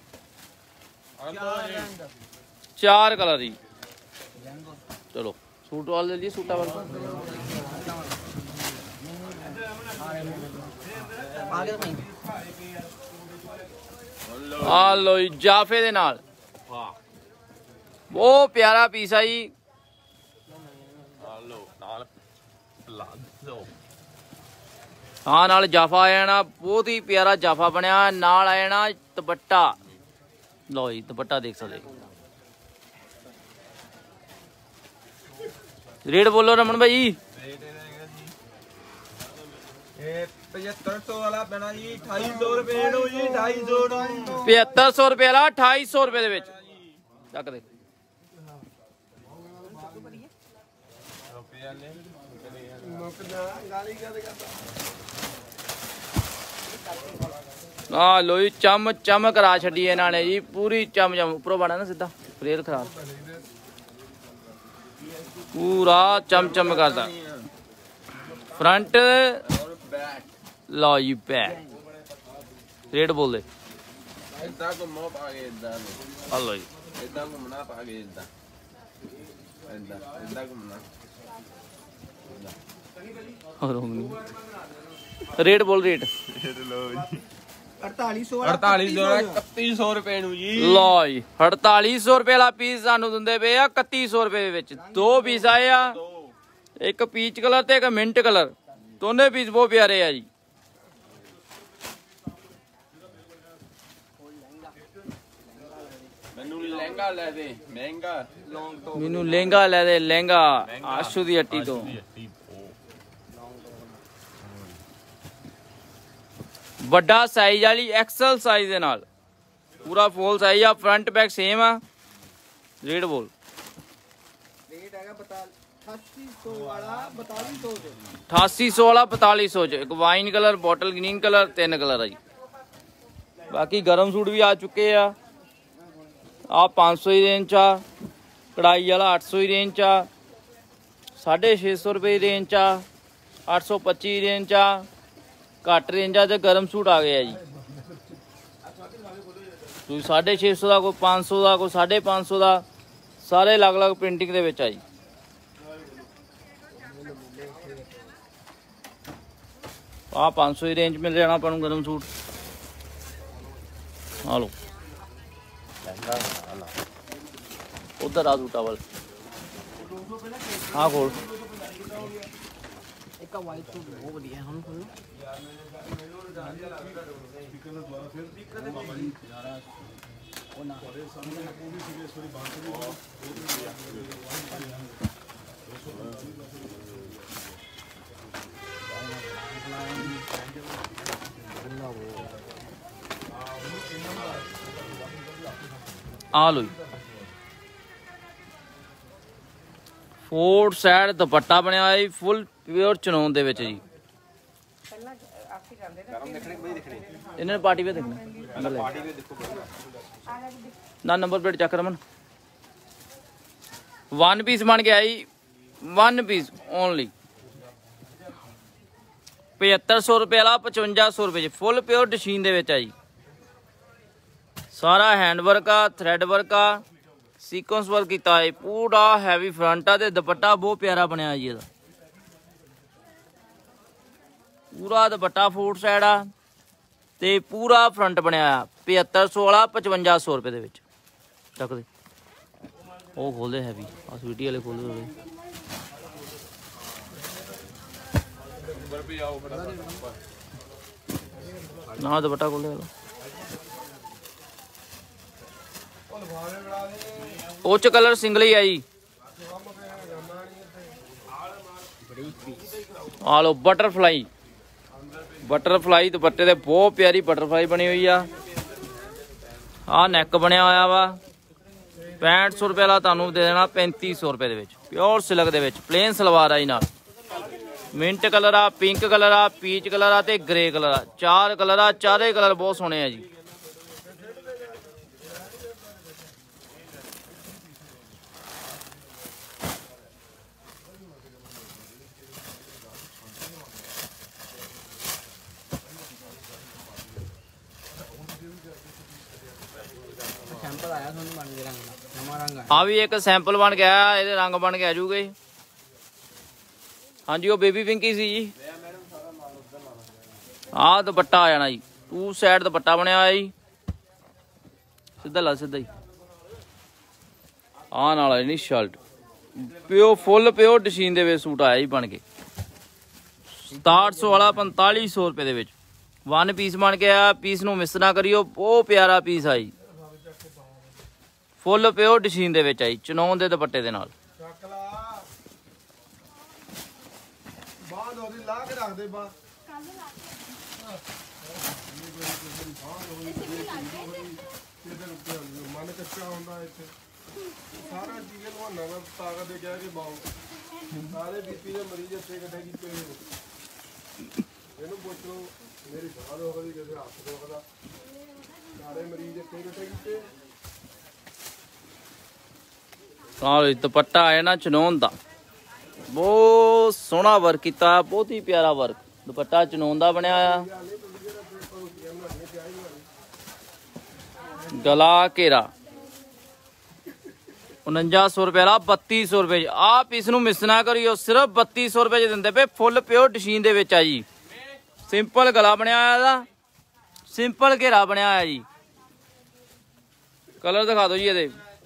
ਚਾਰ ਰੰਗ ਚਾਰ ਕਲਰ ਜੀ ਚਲੋ ਸੂਟ ਵਾਲ ਲੈ ਲਈ ਸੂਟਾ ਵਾਲ ਆ ਗਿਆ ਭਾਈ ਆ ਲੋ ਜੀ ਜਾਫੇ ਦੇ ਨਾਲ ਵਾਹ ਬਹੁਤ ਪਿਆਰਾ ਪੀਸ ਆ ਜੀ ਹਾਂ ਨਾਲ ਜਾਫਾ ਆ ਜਾਣਾ ਬਹੁਤ ਹੀ ਪਿਆਰਾ ਜਾਫਾ ਬਣਿਆ ਨਾਲ ਆ ਜਾਣਾ ਦੁਪੱਟਾ ਲੋ ਜੀ ਦੁਪੱਟਾ ਦੇਖ ਸਕਦੇ ਰੇਟ ਬੋਲੋ ਰਮਨ ਭਾਈ ਇਹ ਪਝੱਤਰ ਸੌ ਵਾਲਾ ਪੈਣਾ ਜੀ ਅਠਾਈ ਸੌ ਰੁਪਏ ਨੂੰ ਜੀ ਅਠਾਈ ਸੌ ਨੂੰ ਪਝੱਤਰ ਸੌ ਰੁਪਏ ਵਾਲਾ ਅਠਾਈ ਸੌ ਰੁਪਏ ਦੇ ਵਿੱਚ ਚੱਕ ਦੇ ਮੁੱਕਦਾ ਗਾਲੀ ਕਦ ਕਰਦਾ ਆ ਲੋ ਜੀ ਚਮ ਚਮ ਕਰਾ ਛੱਡੀ ਇਹਨਾਂ ਨੇ ਜੀ ਪੂਰੀ ਚਮ ਚਮ ਉੱਪਰੋਂ ਬਾਣਾ ਨਾ ਸਿੱਧਾ ਫੇਰ ਖਰਾਬ ਪੂਰਾ ਚਮ ਚਮ ਕਰਦਾ ਫਰੰਟ ਲਓ ਜੀ ਬੈਕ ਰੇਟ ਬੋਲਦੇ ਇਦਾਂ ਘੁੰਮੋ ਪਾ ਕੇ ਇਦਾਂ ਆ ਲਓ ਜੀ ਇਦਾਂ ਘੁੰਮਣਾ ਪਾ ਕੇ ਇਦਾਂ ਇਦਾਂ ਇਦਾਂ ਘੁੰਮਣਾ ਰੇਟ ਬੋਲ ਰੇਟ अड़तालीस सौ अड़तालीस सौ इकतीस सौ रुपए ਨੂੰ ਜੀ ਲਓ ਜੀ अड़तालीस सौ ਰੁਪਏ ਵਾਲਾ ਪੀਸ ਸਾਨੂੰ ਦਿੰਦੇ ਪਏ ਆ इकतीस सौ ਰੁਪਏ ਦੇ ਵਿੱਚ ਦੋ ਪੀਸ ਆਏ ਆ ਇੱਕ ਪੀਚ ਕਲਰ ਤੇ ਇੱਕ ਮਿੰਟ ਕਲਰ ਦੋਨੇ ਪੀਸ ਬਹੁਤ ਪਿਆਰੇ ਆ ਜੀ ਮੈਨੂੰ ਲਹਿੰਗਾ ਲੈ ਦੇ ਮਹਿੰਗਾ ਲੌਂਗ ਤੋਂ ਮੈਨੂੰ ਲਹਿੰਗਾ ਲੈ ਦੇ ਲਹਿੰਗਾ ਆਸ਼ੂ ਦੀ ਹੱਟੀ ਤੋਂ ਵੱਡਾ ਸਾਈਜ਼ ਵਾਲੀ ਐਕਸਲ ਸਾਈਜ਼ ਦੇ ਨਾਲ ਪੂਰਾ ਫੁੱਲ ਸਾਈਜ਼ ਆ ਫਰੰਟ ਬੈਕ ਸੇਮ ਆ ਰੇਟ ਬੋਲ रेट हैगा अठासी सौ वाला बतालीस सौ ਚ अठासी सौ वाला पैंतालीस सौ ਚ ਇੱਕ wine colour bottle green colour ਤਿੰਨ ਕਲਰ ਆ ਜੀ ਬਾਕੀ ਗਰਮ ਸੂਟ ਵੀ ਆ ਚੁੱਕੇ ਆ ਆ पाँच सौ ਦੀ ਰੇਂਜ ਚ ਆ ਕਢਾਈ ਵਾਲਾ ਅੱਠ सौ ਦੀ ਰੇਂਜ ਚ ਆ छे सौ पचास ਰੁਪਏ ਦੀ ਰੇਂਜ ਚ ਆ ਅੱਠ सौ पच्चीस ਦੀ ਰੇਂਜ ਚ ਆ ਘੱਟ ਰੇਂਜਾਂ ਤੇ ਗਰਮ ਸੂਟ ਆ ਗਏ ਆ ਜੀ ਕੋਈ छे सौ पचास ਦਾ ਕੋਈ पाँच सौ ਦਾ ਕੋਈ पाँच सौ ਦਾ ਸਾਰੇ ਅਲੱਗ-ਅਲੱਗ ਪ੍ਰਿੰਟਿੰਗ ਦੇ ਵਿੱਚ ਆ ਜੀ ਆ पाँच सौ ਦੀ ਰੇਂਜ ਮਿਲ ਜਾਣਾ ਆਪਾਂ ਨੂੰ ਗਰਮ ਸੂਟ ਆ ਲਓ ਉਧਰ ਆ ਸੂਟਾ ਵਾਲ ਆ ਕੋਲ ਇੱਕ ਵਾਈਟ ਸੂਟ ਬਹੁਤ ਵਧੀਆ ਹੁਣ ਖੋਲੋ ਆ ਲੋ ਫੋਰ ਸਾਈਡ ਦੁਪੱਟਾ ਬਣਿਆ ਹੋਇਆ ਜੀ ਫੁੱਲ ਪਿਓਰ ਚਨੌਨ ਦੇ ਵਿੱਚ ਜੀ ਇਹਨਾਂ ਨੇ ਪਾਰਟੀ ਵੇ ਦੇਖਣਾ ਨਾ ਨੰਬਰ ਪਲੇਟ ਚੱਕ ਰਮਨ वन पीस बन गया जी वन पीस ओनली पचहत्तर सौ रुपये वाला पचवंजा सौ रुपये फुल प्योर डशीन दे विच आ जी सारा हैंड वर्क आ थ्रेड वर्क आ सीक्वेंस वर्क किया है पूरा हैवी फ्रंट आ ते दुपट्टा बहुत प्यारा बनया जी इहदा पूरा दुपट्टा फूट साइड आ ते पूरा फ्रंट बनया पचहत्तर सौ वाला पचवंजा सौ रुपये दे विच तक दे ਉਹ ਖੋਲਦੇ ਹੈਵੀ ਆ ਸਵੀਟੀ ਵਾਲੇ ਖੋਲਦੇ ਹੋਵੇ ਨਾ ਦੁਪੱਟਾ ਖੋਲਦੇ ਵਾਲਾ ਉਹ ਚ ਕਲਰ ਸਿੰਗਲ ਹੀ ਆ ਜੀ ਆ ਲੋ ਬਟਰਫਲਾਈ ਬਟਰਫਲਾਈ ਦੁਪੱਟੇ ਦੇ ਬਹੁਤ ਪਿਆਰੀ ਬਟਰਫਲਾਈ ਬਣੀ ਹੋਈ ਆ ਆ ਨੈਕ ਬਣਿਆ ਹੋਇਆ ਵਾ पैंठ सौ रुपये वाला तुहानू दे देना पैंती सौ रुपये प्योर सिल्क दे विच प्लेन सलवार आई नाल मिंट कलर आ पिंक कलर आ पीच कलर आ ते ग्रे कलर आ चार कलर आ चारे कलर बहुत सोहने आ जी सैंपल आया थोड़ी बन के रंग आ भी एक सैंपल बन गया ये रंग बन के आजूगे हाँ जी वो बेबी पिंकी सी जी आ दुपट्टा आ जाना जी टू साइड दुपट्टा बनया जी सीधा ला सीधा ही आ नाल नहीं शर्ट प्यो फुल प्यो डशीन दे सूट आया जी बन के सताहठ सौ वाला पैंताली सौ रुपये दे वन पीस बन के आया पीस नू मिस ना करियो बहुत प्यारा पीस आई फुल प्योर डशीन दे विच आई चनौन दे दुपट्टे दे नाल मन कच्चा होंदा इत्थे सारा चीज़ लवाना मैं ताकत दे कह के बाऊ सारे बीपी दे मरीज इत्थे इकट्ठे कीते इहनू पुछ लो ਮੇਰੀ ਬਾਹ ਦੁਖਦੀ, ਕਿਸੇ ਹੱਥ ਦੁਖਦਾ, ਸਾਰੇ ਮਰੀਜ਼ ਇੱਥੇ ਕਿਤੇ ਕੀਤੇ। ਆਹ ਦੁਪੱਟਾ ਆਇਆ ਨਾ ਚਨੋਨ ਦਾ, ਬਹੁਤ ਸੋਹਣਾ ਵਰਕ ਕੀਤਾ, ਬਹੁਤ ਹੀ ਪਿਆਰਾ ਵਰਕ। ਦੁਪੱਟਾ ਚਨੋਨ ਦਾ ਬਣਿਆ ਆ, ਗਲਾ ਘੇਰਾ उनंजा सौ रुपए वाला बत्ती सौ रुपए। आप इसनू मिस ना करियो, सिर्फ बत्ती सौ रुपए दिंदे पे। फुल प्योर डशीन दे विच आ जी। सिंपल गला बनया दा, सिंपल घेरा बनया जी। कलर दिखा दो जी ये।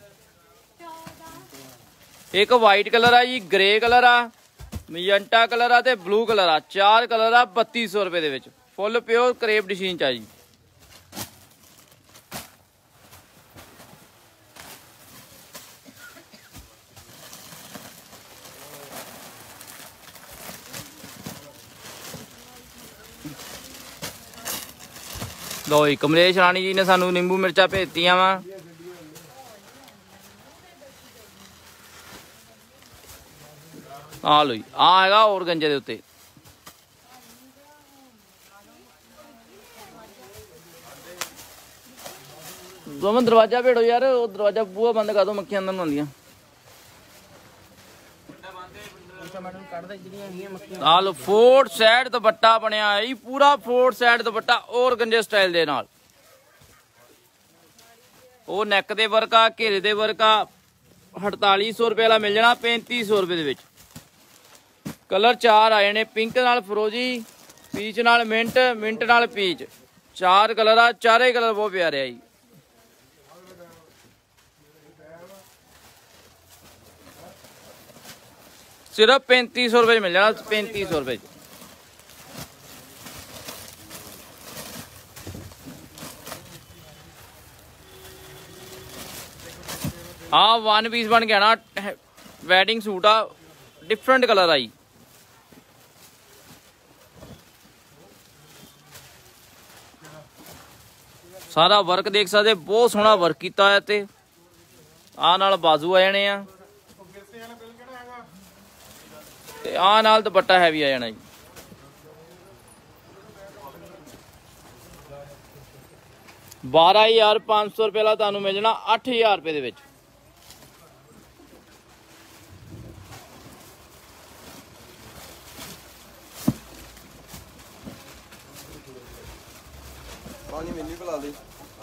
एक वाइट कलर आ जी, ग्रे कलर आ, मजेंटा कलर आ ते ब्लू कलर आ। चार कलर आ बत्ती सौ रुपए दे विच। फुल प्योर करेप डशीन च आ जी। लो जी कमलेश राणी जी ने सानू नींबू मिर्चा भेजतियां वा। आ लो जी, आ हैगा और गंजे दे उत्ते। दोवें दरवाजा भेड़ो यार, वो दरवाजा बूहा बंद कर दो, मक्खियां अंदर आंदियां। आ लो फोर्ट साइड दुपट्टा बनया है, पूरा फोर्ट साइड दुपट्टा और गंजे स्टाइल दे नाल। वो नैक दे वर्क आ, घेरे दे वर्क आ। अड़ताली सौ रुपए वाला मिल जाना पैंती सौ रुपए दे विच। कलर चार आए ने, पिंक नाल फरोजी, पीच नाल मिंट, मिंट नाल पीच। चार कलर आ, चारे कलर बहुत प्यारे आ जी। सिर्फ पैंती सौ रुपए मिल जाना, पैंती सौ रुपए। हाँ वन पीस बन गया ना, वेडिंग सूट आ, डिफरेंट कलर आई। सारा वर्क देख सकते, बहुत सोहना वर्क किया है। ते आ नाल बाजू आ जाने आ, ते आ नाल दुपट्टा हैवी आ जाना जी। बारह हजार पांच सौ रुपए वाला तुहानू मिल जाना अठ हजार रुपए दे विच। पानी मिली पिला ली।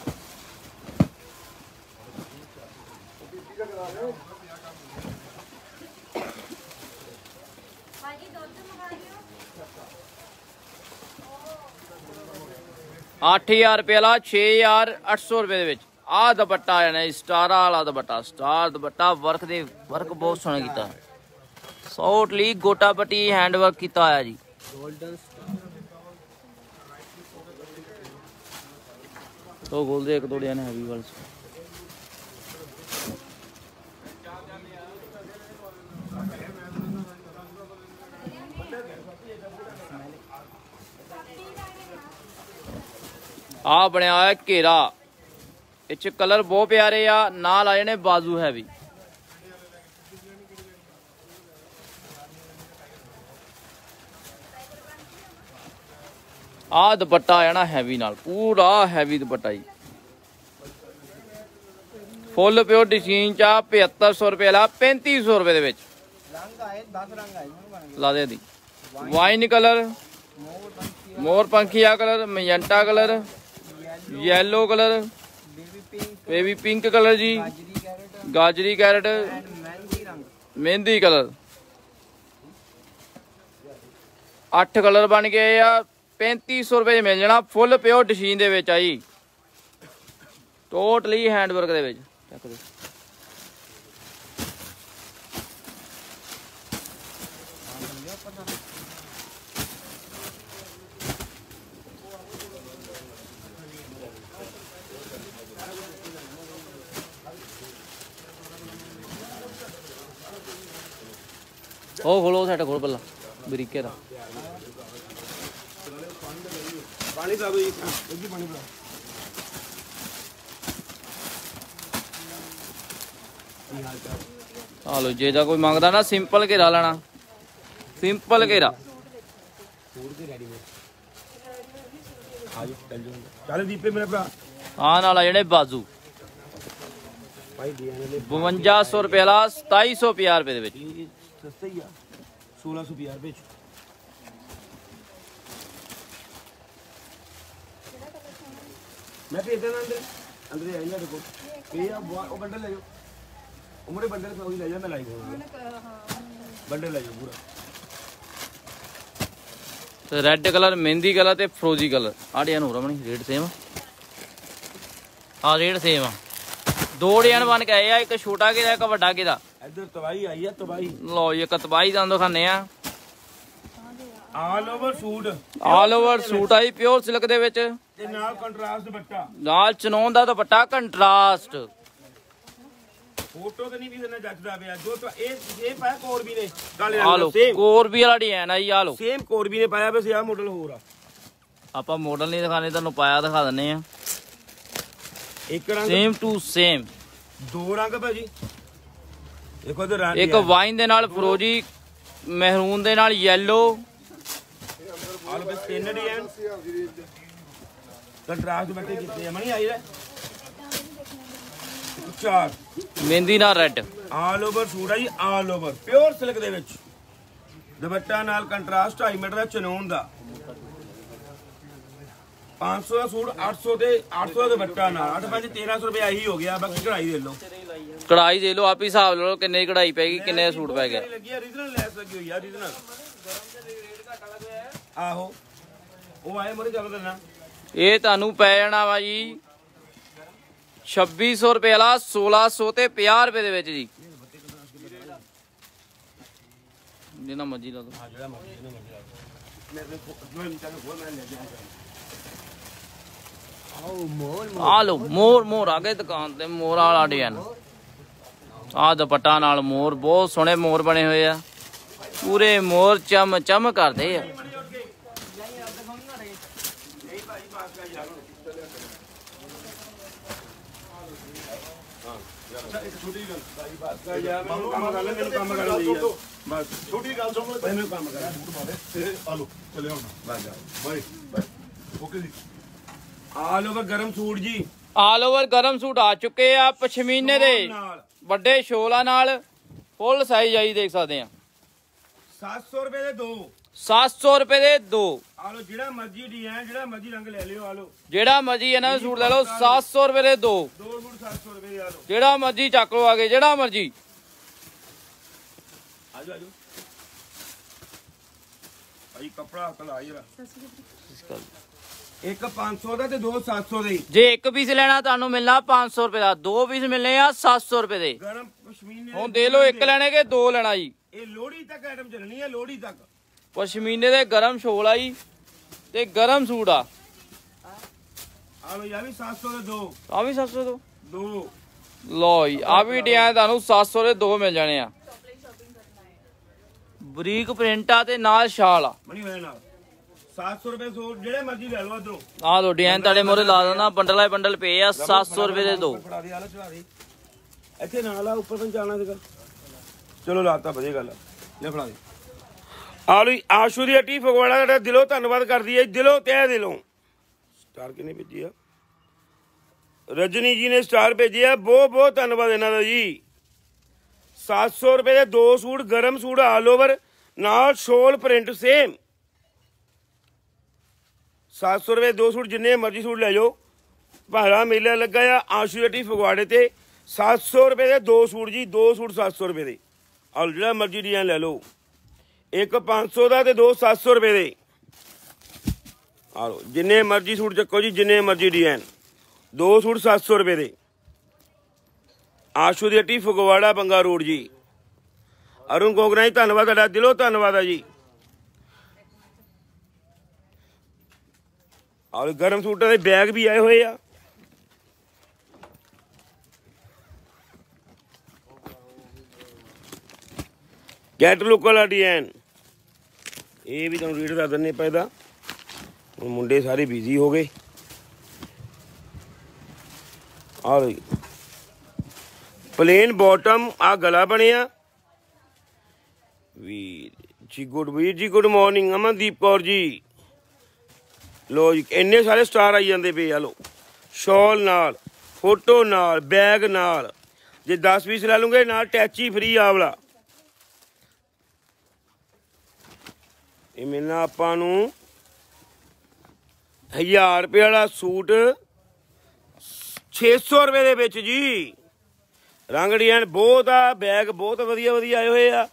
अठ हजार रुपये वाला छे हजार अठ सौ रुपए दे विच। आ दुपट्टा आ जाना स्टारा वाला दुपट्टा, स्टार दुपट्टा। वर्क दे वर्क बहुत सोहना कीता, सौटली गोटा पट्टी हैंड वर्क कीता होया जी। तो बोल दे एक दो डिजाइन हैवी वाले आ बनया है घेरा। इच कलर बहुत प्यारे आ, नाल आए ने बाजू हैवी। आ दुपट्टा आया ना हैवी नाल, पूरा हैवी दुपट्टा जी। फुल प्योर डिजाइन चा पचहत्तर सौ रुपए वाला पैंती सौ रुपए दे विच। ला दे दी वाइन कलर, मोर पंखिया colour, magenta colour, yellow colour, baby pink colour जी, गाजरी कैरेट, मेहंदी कलर। अठ कलर बन गए आ, पैंती सौ रुपए मिल जाना। फुल प्योर डशीन दे विच आई, टोटली हैंडवर्क दे विच। चक दे ओ खोलो साइड खोल पल्ला बरीके दा पानी ला दो जी, एक ही पानी पिला। आ लो जे दा कोई मंगदा ना सिंपल घेरा लेना, सिंपल घेरा। ਚੱਲ ਦੀਪੇ ਮੇਰੇ ਭਰਾ ਆ ਨਾਲ ਆ ਜਿਹੜੇ ਬਾਜ਼ੂ ਭਾਈ ਡੀਐਨ ਬਵੰਜਾ ਸੌ ਰੁਪਏ ਵਾਲਾ ਸਤਾਈ ਸੌ ਪੰਜਾਹ ਰੁਪਏ ਦੇ ਵਿੱਚ। ਸਸਤਾ ਹੀ ਆ ਸੋਲਾਂ ਸੌ ਪੰਜਾਹ ਰੁਪਏ ਚ। ਮੈਂ ਭੇਜ ਦੇਣਾ ਅੰਦਰ ਅੰਦਰ ਆਈ ਨਾ ਦੇਖੋ ਇਹ ਆ ਉਹ ਬੰਡਲ ਲੈ ਜਾਓ ਉਮਰੇ ਬੰਡਲ ਕੋਈ ਲੈ ਜਾ ਮੈਂ ਲਾਈ ਦਊਂਗਾ ਬੰਡਲ ਲੈ ਜਾਓ ਪੂਰਾ। ਤੇ ਰੈੱਡ ਕਲਰ ਮਹਿੰਦੀ ਕਲਰ ਤੇ ਫਰੋਜ਼ੀ ਕਲਰ ਆ ਡਿਜ਼ਾਈਨ ਹੋ ਰਮਣੀ ਰੇਟ ਸੇਮ ਆ ਰੇਟ ਸੇਮ ਆ। ਦੋ ਡਿਜ਼ਾਈਨ ਬਣ ਕੇ ਆਏ ਆ ਇੱਕ ਛੋਟਾ ਕਿਹਦਾ ਇੱਕ ਵੱਡਾ ਕਿਹਦਾ। ਇੱਧਰ ਤਬਾਈ ਆਈ ਆ ਤਬਾਈ ਲਓ ਜੀ ਇੱਕ ਤਬਾਈ ਦਾ ਦਿਖਾਣੇ ਆ। All over suit all over suit ਆਈ ਪਿਓਰ ਸਿਲਕ ਦੇ ਵਿੱਚ ਤੇ ਨਾਲ ਕੰਟਰਾਸਟ ਦੁਪੱਟਾ ਨਾਲ ਚਨੌਨ ਦਾ ਦੁਪੱਟਾ ਕੰਟਰਾਸਟ। ਫੋਟੋ ਤੇ ਨਹੀਂ ਵੀ ਦੇਣਾ ਜੱਜਦਾ ਪਿਆ ਜੋ ਤਾਂ ਇਹ ਇਹ ਪਾਇਆ ਕੋਰਬੀ ਨੇ ਕਾਲੇ ਆ ਰੰਗ ਲਓ ਦਾ ਸੇਮ ਕੋਰਬੀ ਵਾਲਾ ਡਿਜ਼ਾਈਨ ਆ ਜੀ ਆ ਲਓ ਸੇਮ ਕੋਰਬੀ ਨੇ ਪਾਇਆ ਵੈਸੇ ਆ ਮਾਡਲ ਹੋਰ ਆ। ਆਪਾਂ ਮਾਡਲ ਨਹੀਂ ਦਿਖਾਣੇ ਤੁਹਾਨੂੰ ਪਾਇਆ ਦਿਖਾ ਦਿੰਨੇ ਆ। ਇੱਕ ਰੰਗ ਸੇਮ ਟੂ ਸੇਮ ਦੋ ਰੰਗ ਭਾਜੀ ਦੇਖੋ ਤੇ ਰੰਗ ਇੱਕ ਵਾਈਨ ਦੇ ਨਾਲ ਫਰੋਜੀ ਮਹਿਰੂਨ ਦੇ ਨਾਲ ਯੈਲੋ ਆਲ ਬਸ ਤਿੰਨ ਡਿਜ਼ਾਈਨ ਕੰਟਰਾਸਟ ਦੁਪੱਟੇ ਕੀਤੇ ਆ ਮਣੀ ਆਈ ਲੈ ਚਾਰ ਮਹਿੰਦੀ ਨਾਲ ਰੈੱਡ ਆਲ ਓਵਰ ਸੂਟ ਆ ਜੀ ਆਲ ਓਵਰ ਪਿਓਰ ਸਿਲਕ ਦੇ ਵਿੱਚ ਦੁਪੱਟਾ ਨਾਲ ਕੰਟਰਾਸਟ ਢਾਈ ਮੀਟਰ ਦਾ ਚਨੌਨ ਦਾ ਪੰਜ ਸੌ ਦਾ ਸੂਟ ਅੱਠ ਸੌ ਤੇ ਅੱਠ ਸੌ ਦਾ ਦੁਪੱਟਾ ਨਾਲ ਅੱਠ ਪੰਜ ਤੇਰਾਂ ਸੌ ਰੁਪਏ ਆਹੀ ਹੋ ਗਿਆ ਬਾਕੀ ਕਢਾਈ ਦੇ ਲਓ ਕਢਾਈ ਦੇ ਲਓ ਆਪ ਹੀ ਹਿਸਾਬ ਲਾ ਲਓ ਕਿੰਨੇ ਦੀ ਕਢਾਈ ਪੈਗੀ ਕਿੰਨੇ ਦਾ ਸੂਟ ਪੈ ਗਿਆ। ਲੱਗੀ ਆ ਰੀਜਨਲ ਲੈਸ ਲੱਗੀ ਹੋਈ ਆ ਰੀਜਨਲ ਆਹੋ ਉਹ ਆਏ ਮੋਰੇ ਚੱਲ ਦੇਣਾ ਇਹ ਤੁਹਾਨੂੰ ਪੈ ਜਾਣਾ ਵਾ ਜੀ ਛੱਬੀ ਸੌ ਰੁਪਏ ਵਾਲਾ ਸੋਲਾਂ ਸੌ ਤੇ ਪੰਜਾਹ ਰੁਪਏ ਦੇ ਵਿੱਚ ਜੀ ਜਿੰਨਾ ਮਰਜ਼ੀ ਲਾ ਦੋ। ਆ ਲਓ ਮੋਰ ਮੋਰ ਆ ਗਏ ਦੁਕਾਨ ਤੇ ਮੋਰ ਵਾਲਾ ਡਿਜ਼ਾਈਨ ਆ ਦੁਪੱਟਾ ਨਾਲ ਮੋਰ ਬਹੁਤ ਸੋਹਣੇ ਮੋਰ ਬਣੇ ਹੋਏ ਆ ਪੂਰੇ ਮੋਰ ਚਮ ਚਮ ਕਰਦੇ ਆ। ਛੋਟੀ ਗੱਲ ਮੈਨੂੰ ਕੰਮ ਕਰ ਲੈ ਮੈਨੂੰ ਕੰਮ ਕਰਨ ਦੀ ਬਸ ਛੋਟੀ ਗੱਲ ਸੁਣੋ ਮੈਨੂੰ ਕੰਮ ਕਰ ਬੂਟ ਪਾ ਦੇ ਤੇ ਆ ਲੋ ਚਲੇ ਹੁਣ ਬਸ ਬਾਈ ਬਾਈ ਓਕੇ ਜੀ ਆਲ ਓਵਰ ਗਰਮ ਸੂਟ ਜੀ ਆਲ ਓਵਰ ਗਰਮ ਸੂਟ ਆ ਚੁੱਕੇ ਆ ਪਸ਼ਮੀਨੇ ਦੇ ਨਾਲ ਵੱਡੇ ਸ਼ੋਲਾਂ ਨਾਲ ਫੁੱਲ ਸਾਈਜ਼ ਆਈ ਦੇਖ ਸਕਦੇ ਆ ਸੱਤ ਸੌ ਰੁਪਏ ਦੇ ਦੋ ਸੱਤ ਸੌ ਰੁਪਏ ਦੇ ਦੋ। ਆ ਲੋ ਜਿਹੜਾ ਮਰਜ਼ੀ ਡਿਜ਼ਾਈਨ ਜਿਹੜਾ ਮਰਜ਼ੀ ਰੰਗ ਲੈ ਲਿਓ ਆ ਲੋ ਜਿਹੜਾ ਮਰਜ਼ੀ ਇਹਨਾਂ ਦੇ ਸੂਟ ਲੈ ਲਓ ਸੱਤ ਸੌ ਰੁਪਏ ਦੇ ਦੋ ਦੋ ਸੂਟ ਸੱਤ ਸੌ ਰੁਪਏ ਦੇ ਆ ਲੋ ਜਿਹੜਾ ਮਰਜ਼ੀ ਚੱਕ ਲਓ ਆਗੇ ਜਿਹੜਾ ਮਰਜ਼ੀ ਆਜੋ ਆਜੋ ਭਾਈ ਕਪੜਾ ਹੱਥ ਲਾ ਜਰਾ ਇੱਕ ਪੰਜ ਸੌ ਦਾ ਤੇ ਦੋ ਸੱਤ ਸੌ ਦੇ ਜੇ ਇੱਕ ਪੀਸ ਲੈਣਾ ਤੁਹਾਨੂੰ ਮਿਲਣਾ ਪੰਜ ਸੌ ਰੁਪਏ ਦਾ ਦੋ ਪੀਸ ਮਿਲਣੇ ਆ ਸੱਤ ਸੌ ਰੁਪਏ ਦੇ। ਗਰਮ ਪਸ਼ਮੀਨੇ ਹੁਣ ਦੇ ਲਓ ਇੱਕ ਲੈਣੇ ਕਿ ਦੋ ਲੈਣਾ ਜੀ ਇਹ ਲੋਹੜੀ ਤੱਕ ਆਈਟਮ ਚੱਲਣੀ ਹੈ ਲੋਹੜੀ ਤੱਕ ਪਸ਼ਮੀਨੇ ਦੇ ਗਰਮ ਸ਼ੋਲ ਆ ਜੀ ਤੇ ਗਰਮ ਸੂਟ ਆ ਆ ਲੋ ਯਾ ਵੀ ਸੱਤ ਸੌ ਦੇ ਦੋ ਆ ਵੀ ਸੱਤ ਸੌ ਦੋ ਦੋ ਲਓ ਜੀ ਆ ਵੀ ਡਿਜ਼ਾਈਨ ਤੁਹਾਨੂੰ ਸੱਤ ਸੌ ਦੇ ਦੋ ਮਿਲ ਜਾਣੇ ਆ ਬਰੀਕ ਪ੍ਰਿੰਟ ਆ ਤੇ ਨਾਲ ਸ਼ਾਲ ਆ ਮਣੀ ਹੋਇਆ ਨਾਲ ਸੱਤ ਸੌ ਰੁਪਏ ਸੂਟ ਜਿਹੜੇ ਮਰਜ਼ੀ ਲੈ ਲਓ ਇਧਰੋਂ ਆ ਲੋ ਡਿਜ਼ਾਈਨ ਤੁਹਾਡੇ ਮੋਰੇ ਲਾ ਦੇਣਾ ਬੰਡਲ ਆਏ ਬੰਡਲ ਪਏ ਆ ਸੱਤ ਸੌ ਰੁਪਏ ਦੇ ਦੋ। ਫੜਾ ਦੇ ਆ ਲੈ ਚੜਾ ਦੇ ਇੱਥੇ ਨਾਲ ਆ ਉੱਪਰ ਤੋਂ ਜਾਣਾ ਸੀਗਾ ਚਲੋ ਲਾਤਾ ਵਧੀਆ ਗੱਲ ਲੈ ਫੜਾ ਦੇ ਆ ਲੋ ਆਸ਼ੂ ਦੀ ਹੱਟੀ ਫਗਵਾੜਾ ਦਾ ਦਿਲੋਂ ਧੰਨਵਾਦ ਕਰਦੀ ਹੈ ਦਿਲੋਂ ਤਹਿ ਦਿਲੋਂ ਸਟਾਰ ਕਿਨੇ ਭੇਜੀ ਆ ਰਜਨੀ ਜੀ ਨੇ ਸਟਾਰ ਭੇਜੀ ਆ ਬਹੁਤ ਬਹੁਤ ਧੰਨਵਾਦ ਇਹਨਾਂ ਦਾ ਜੀ। ਸੱਤ ਸੌ ਰੁਪਏ ਦੇ ਦੋ ਸੂਟ ਗਰਮ ਸੂਟ ਆਲ ਓਵਰ ਨਾਲ ਸ਼ੋਲ ਪ੍ਰਿੰਟ ਸੇਮ ਸੱਤ ਸੌ ਰੁਪਏ ਦੋ ਸੂਟ ਜਿੰਨੇ ਮਰਜ਼ੀ ਸੂਟ ਲੈ ਜਾਓ ਭਾਰਾ ਮੇਲਾ ਲੱਗਾ ਆ ਆਸ਼ੂ ਹੱਟੀ ਫਗਵਾੜੇ ਤੇ ਸੱਤ ਸੌ ਰੁਪਏ ਦੇ ਦੋ ਸੂਟ ਜੀ ਦੋ ਸੂਟ ਸੱਤ ਸੌ ਰੁਪਏ ਦੇ ਆਲ ਜਿਹੜਾ ਮਰਜ਼ੀ ਡਿਜ਼ਾਈਨ ਲੈ ਲਓ ਇੱਕ ਪੰਜ ਸੌ ਦਾ ਤੇ ਦੋ ਸੱਤ ਸੌ ਰੁਪਏ ਦੇ ਆ ਲਓ ਜਿੰਨੇ ਮਰਜ਼ੀ ਸੂਟ ਚੱਕੋ ਜੀ ਜਿੰਨੇ ਮਰਜ਼ੀ ਡਿਜ਼ਾਈਨ ਦੋ ਸੂਟ ਸੱਤ ਸੌ ਰੁਪਏ ਦੇ ਆਸ਼ੂ ਦੀ ਹੱਟੀ ਫਗਵਾੜਾ ਬੰਗਾ ਰੋਡ ਜੀ। ਅਰੁਣ ਗੋਗਰਾ ਜੀ ਧੰਨਵਾਦ ਤੁਹਾਡਾ ਦਿਲੋਂ ਧੰਨਵਾਦ ਆ ਜੀ। ਔਰ ਗਰਮ ਸੂਟਾਂ ਦੇ ਬੈਗ ਵੀ ਆਏ ਹੋਏ ਆ ਗੈਟ ਲੁੱਕ ਵਾਲਾ ਡਿਜ਼ਾਈਨ ਇਹ ਵੀ ਤੁਹਾਨੂੰ ਰੇਟ ਦੱਸ ਦਿੰਨੇ ਪੈਦਾ ਹੁਣ ਮੁੰਡੇ ਸਾਰੇ ਬਿਜ਼ੀ ਹੋ ਗਏ ਆ ਲਓ ਪਲੇਨ ਬਾਟਮ ਆ ਗਲਾ ਬਣਿਆ ਵੀਰ ਜੀ ਗੁੱਡ ਵੀਰ ਜੀ ਗੁੱਡ ਮਾਰਨਿੰਗ ਅਮਨਦੀਪ ਕੌਰ ਜੀ लो जी इन्ने सारे स्टार आई जाते पे। लो शॉल नाल, फोटो नाल, बैग नाल, जे दस पीस लै लूंगे नाल टैची फ्री आवला। ये मिलना आपां नूं हज़ार रुपये वाला सूट छे सौ रुपये दे विच जी। रंग डिजाइन बहुत आ, बैग बहुत वधिया वधिया आए हुए आ।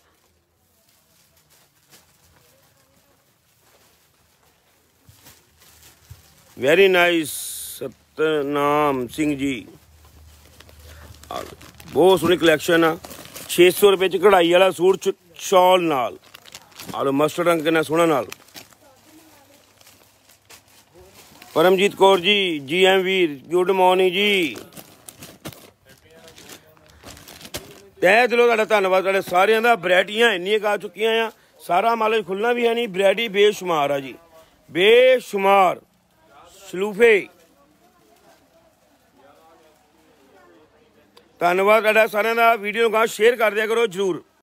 वेरी नाइस सतनाम सिंह जी, बहुत सोहनी कलैक्शन आ। छे सौ रुपये च कढ़ाई वाला सूट शॉल नाल। आलो मस्टर्ड रंग कितना सोहना नाल। परमजीत कौर जी, जी एम वीर, गुड मॉर्निंग जी। तह दिलों तुहाडा धन्नवाद। तुहाडे सारिਆਂ ਦਾ वैरायटियां ਇੰਨੀਆਂ ਆ ਚੁੱਕੀਆਂ ਆ, सारा माल खुलना भी है नहीं। वैरायटी बेशुमार आ जी, बेशुमार। सलूफे धन्नवाद तुहाडा सारिਆਂ ਦਾ। वीडियो ਨੂੰ ਗਾਂ शेयर कर दिया करो जरूर।